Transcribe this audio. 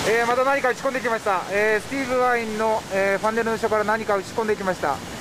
また何か打ち込んできました。スティーブ・ワインの、ファンネルの下から何か打ち込んできました。